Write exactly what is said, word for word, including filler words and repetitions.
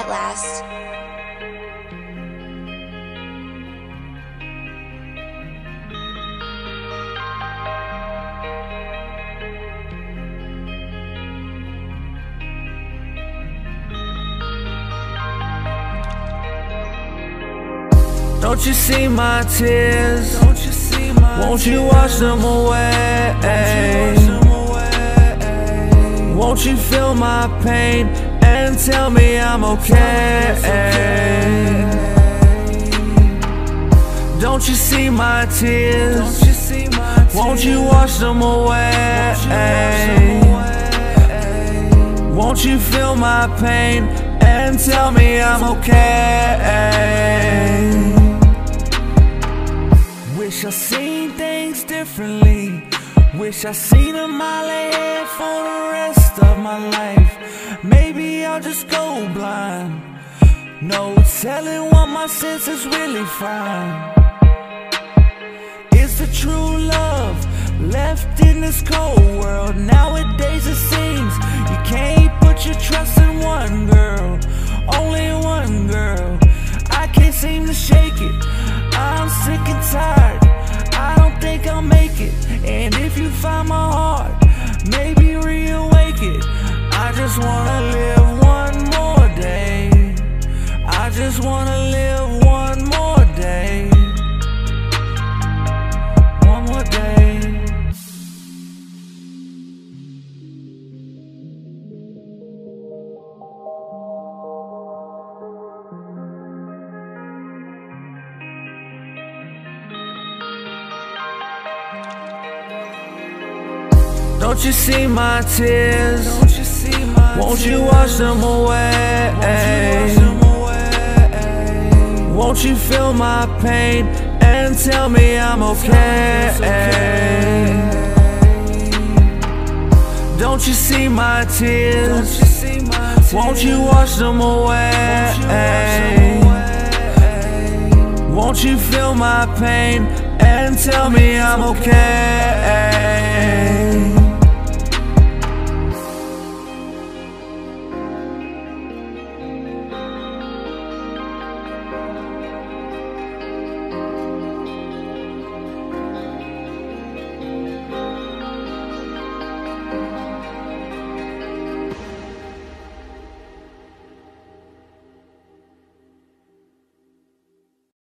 at last. Don't you see my tears? Don't you see my Won't you wash them away? Won't you feel my pain and tell me I'm okay? Don't you see my tears? Won't you wash them away? Won't you feel my pain and tell me I'm okay? Wish I seen things differently. Wish I seen a mile ahead for the rest of my life. Maybe I'll just go blind. No telling what my senses really find. Is the true love left in this cold world? Nowadays it seems you can't put your trust in one girl, only one girl. I can't seem to shake it. I'm sick and tired. I don't think I'll make it. And if you find my heart, maybe reawake it. I just wanna live one more day. I just wanna live one more day. One more day. Don't you see my tears? Don't you see my Won't you wash them away? Won't you feel my pain and tell me I'm okay? Don't you see my tears? Won't you wash them away? Won't you feel my pain and tell me I'm okay?